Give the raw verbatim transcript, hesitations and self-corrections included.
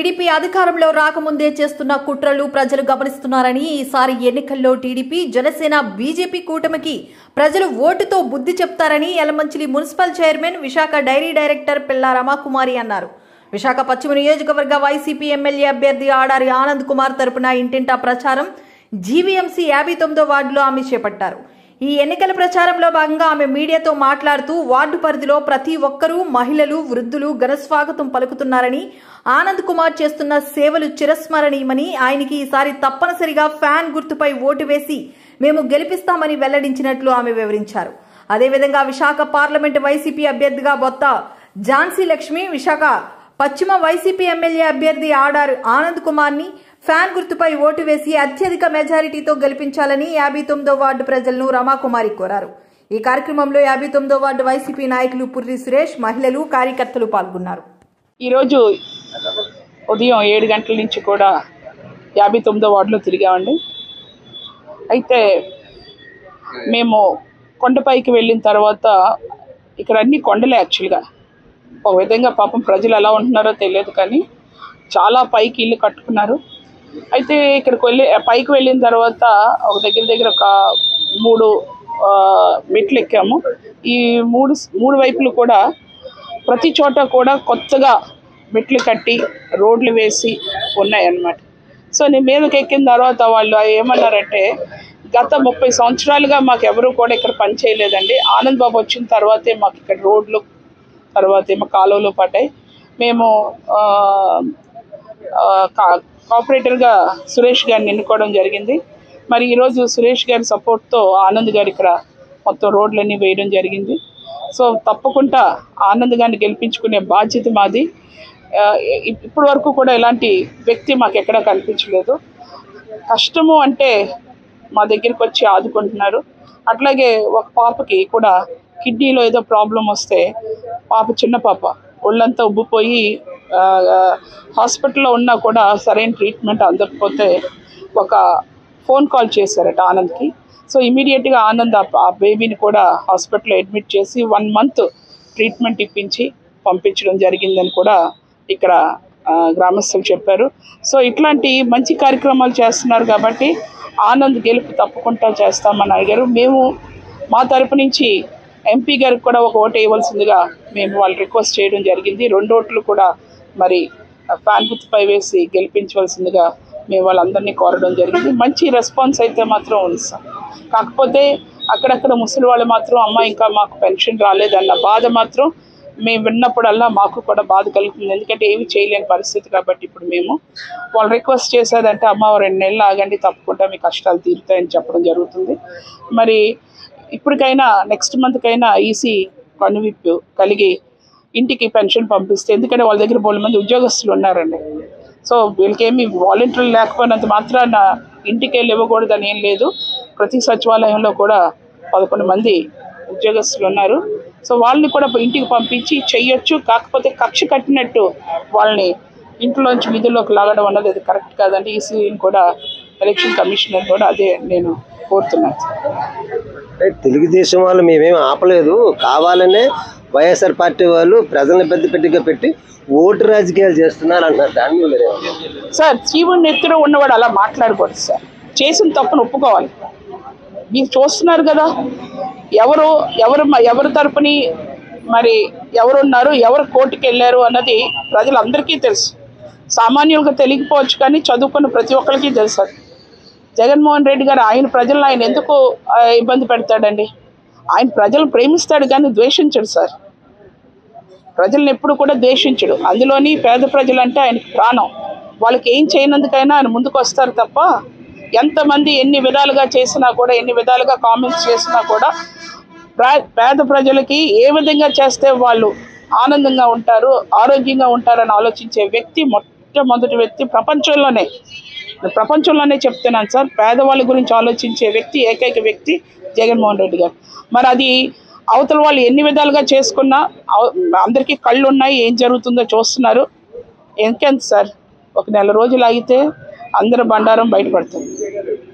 TDP అధికారంలో రాకముందే చేస్తున్న కుట్రలు ప్రజలు గమనిస్తున్నారని ఈసారి ఎన్నికల్లో టీడీపీ జనసేన బీజేపీ కూటమికి ప్రజలు ఓటుతో బుద్ధి చెప్తారని Yalamanchili municipal chairman Visakha dairy director Pilla Ramakumari అన్నారు. విశాఖ పశ్చిమ నియోజకవర్గ వైసీపీ ఎమ్మెల్యే అభ్యర్థి ఆడారి ఆనంద్ కుమార్ తరపున ఇంటింటా ప్రచారం జీవీఎంసీ యాభై తొమ్మిదో వార్డులో ఆమె చేపట్టారు. ఈ ఎన్నికల ప్రచారంలో భాగంగా ఆమె మీడియాతో మాట్లాడుతూ వార్డు పరిధిలో ప్రతి ఒక్కరూ మహిళలు వృద్ధులు ఘనస్వాగతం పలుకుతున్నారని, ఆనంద్ కుమార్ చేస్తున్న సేవలు చిరస్మరణీయమని, ఆయనకి ఈసారి తప్పనిసరిగా ఫ్యాన్ గుర్తుపై ఓటు వేసి మేము గెలిపిస్తామని వెల్లడించినట్లు ఆమె వివరించారు. అదేవిధంగా విశాఖ పార్లమెంటు వైసీపీ అభ్యర్థిగా బొత్త ఝాన్సీ లక్ష్మి, విశాఖ పశ్చిమ వైసీపీ ఎమ్మెల్యే అభ్యర్థి ఆడారు ఆనంద్ కుమార్ ని ఫ్యాన్ గుర్తుపై ఓటు వేసి అత్యధిక మెజారిటీతో గెలిపించాలని యాభై తొమ్మిదో వార్డు ప్రజలను రమాకుమారి కోరారు. ఈ కార్యక్రమంలో యాభై తొమ్మిదో వార్డు వైసీపీ నాయకులు పుర్రి సురేష్, మహిళలు, కార్యకర్తలు పాల్గొన్నారు. ఈరోజు ఉదయం ఏడు గంటల నుంచి కూడా యాభై తొమ్మిదో వార్డులో తిరిగామండి. అయితే మేము కొండపైకి వెళ్ళిన తర్వాత ఇక్కడ అన్ని కొండలే యాక్చువల్గా. ఒక విధంగా పాపం ప్రజలు ఎలా ఉంటున్నారో తెలియదు, కానీ చాలా పైకి ఇల్లు కట్టుకున్నారు. అయితే ఇక్కడికి వెళ్ళి పైకి వెళ్ళిన తర్వాత ఒక దగ్గర దగ్గర ఒక మూడు మెట్లు ఎక్కాము. ఈ మూడు మూడు వైపులు కూడా ప్రతి చోట కూడా కొత్తగా మెట్లు కట్టి రోడ్లు వేసి ఉన్నాయన్నమాట. సో నేను మీదకి ఎక్కిన తర్వాత వాళ్ళు ఏమన్నారంటే, గత ముప్పై సంవత్సరాలుగా మాకు ఎవరు కూడా ఇక్కడ పని చేయలేదండి, ఆనంద్ బాబు వచ్చిన తర్వాతే మాకు ఇక్కడ రోడ్లు, తర్వాత ఏమో కాలువలు పడ్డాయి. మేము కోఆపరేటర్గా సురేష్ గారిని ఎన్నుకోవడం జరిగింది. మరి ఈరోజు సురేష్ గారి సపోర్ట్తో ఆనంద్ గారు ఇక్కడ మొత్తం రోడ్లన్నీ వేయడం జరిగింది. సో తప్పకుండా ఆనంద్ గారిని గెలిపించుకునే బాధ్యత మాది. ఇప్పటి వరకు కూడా ఇలాంటి వ్యక్తి మాకు ఎక్కడా కనిపించలేదు. కష్టము అంటే మా దగ్గరికి వచ్చి ఆదుకుంటున్నారు. అట్లాగే ఒక పాపకి కూడా కిడ్నీలో ఏదో ప్రాబ్లం వస్తే, పాప చిన్న పాప ఒళ్ళంతా ఉబ్బిపోయి హాస్పిటల్లో ఉన్నా కూడా సరైన ట్రీట్మెంట్ అందకపోతే ఒక ఫోన్ కాల్ చేశారట ఆనంద్కి. సో ఇమీడియట్గా ఆనంద్ ఆ బేబీని కూడా హాస్పిటల్లో అడ్మిట్ చేసి వన్ మంత్ ట్రీట్మెంట్ ఇప్పించి పంపించడం జరిగిందని కూడా ఇక్కడ గ్రామస్తులు చెప్పారు. సో ఇట్లాంటి మంచి కార్యక్రమాలు చేస్తున్నారు కాబట్టి ఆనంద్ గెలుపు తప్పకుండా చేస్తామని అడిగారు. మేము మా తరపు నుంచి ఎంపీ గారికి కూడా ఒక ఓటు వేయవలసిందిగా మేము వాళ్ళు రిక్వెస్ట్ చేయడం జరిగింది. రెండు ఓట్లు కూడా మరి ఫ్యాన్ గుర్తుపై వేసి గెలిపించవలసిందిగా మేము వాళ్ళందరినీ కోరడం జరిగింది. మంచి రెస్పాన్స్ అయితే మాత్రం ఉంది సార్. కాకపోతే అక్కడక్కడ ముసలి వాళ్ళు మాత్రం అమ్మ ఇంకా మాకు పెన్షన్ రాలేదన్న బాధ మాత్రం మేము విన్నప్పుడల్లా మాకు కూడా బాధ కలుగుతుంది. ఎందుకంటే ఏమి చేయలేని పరిస్థితి కాబట్టి ఇప్పుడు మేము వాళ్ళు రిక్వెస్ట్ చేసేదంటే, అమ్మ రెండు నెలలు ఆగండి, తప్పకుండా మీ కష్టాలు తీరుతాయని చెప్పడం జరుగుతుంది. మరి ఇప్పటికైనా నెక్స్ట్ మంత్కైనా ఈసీ కనువిప్పు కలిగి ఇంటికి పెన్షన్ పంపిస్తే, ఎందుకంటే వాళ్ళ దగ్గర బోలెడు మంది ఉద్యోగస్తులు ఉన్నారండి. సో వీళ్ళకేమి వాలంటీర్లు లేకపోయినంత మాత్రాన ఇంటికి వెళ్ళి ఇవ్వకూడదని ఏం లేదు. ప్రతి సచివాలయంలో కూడా పదకొండు మంది ఉద్యోగస్తులు ఉన్నారు. సో వాళ్ళని కూడా ఇంటికి పంపించి చెయ్యొచ్చు. కాకపోతే కక్ష కట్టినట్టు వాళ్ళని ఇంట్లోంచి విధుల్లోకి లాగడం అన్నది అది కరెక్ట్ కాదండి. ఈసీని కూడా, ఎలక్షన్ కమిషనర్ కూడా అదే నేను కోరుతున్నాను. తెలుగుదేశం వాళ్ళు మేమేం ఆపలేదు, కావాలనే వైఎస్ఆర్ పార్టీ వాళ్ళు ప్రజలను పెద్ద పెట్టిగా పెట్టి ఓటు రాజకీయాలు చేస్తున్నారు అంటారు. దాని మీద సార్, జీవుని ఎత్తులో ఉన్నవాడు అలా మాట్లాడకూడదు సార్. చేసిన తప్పును ఒప్పుకోవాలి. మీరు చూస్తున్నారు కదా, ఎవరు ఎవరు ఎవరి తరపుని మరి ఎవరున్నారు, ఎవరు కోర్టుకు వెళ్ళారు అన్నది ప్రజలందరికీ తెలుసు. సామాన్యులుగా తెలియకపోవచ్చు, కానీ చదువుకున్న ప్రతి ఒక్కరికి తెలుసు. జగన్మోహన్ రెడ్డి గారు ఆయన ప్రజలను ఆయన ఎందుకు ఇబ్బంది పెడతాడండి? ఆయన ప్రజలను ప్రేమిస్తాడు కానీ ద్వేషించడు సార్. ప్రజలను ఎప్పుడు కూడా ద్వేషించడు. అందులోని పేద ప్రజలంటే ఆయనకి ప్రాణం. వాళ్ళకి ఏం చేయనందుకైనా ఆయన ముందుకు వస్తారు తప్ప, ఎంతమంది ఎన్ని విధాలుగా చేసినా కూడా, ఎన్ని విధాలుగా కామెంట్స్ చేసినా కూడా పేద ప్రజలకి ఏ విధంగా చేస్తే వాళ్ళు ఆనందంగా ఉంటారు, ఆరోగ్యంగా ఉంటారని ఆలోచించే వ్యక్తి, మొట్టమొదటి వ్యక్తి ప్రపంచంలోనే ప్రపంచంలోనే చెప్తున్నాను సార్, పేదవాళ్ళ గురించి ఆలోచించే వ్యక్తి, ఏకైక వ్యక్తి జగన్మోహన్ రెడ్డి గారు. మరి అది అవతల వాళ్ళు ఎన్ని విధాలుగా చేసుకున్నా అందరికీ కళ్ళు ఉన్నాయి, ఏం జరుగుతుందో చూస్తున్నారు. ఇంకెంత సార్, ఒక నెల రోజులు ఆగితే అందరూ బండారం బయటపడుతుంది.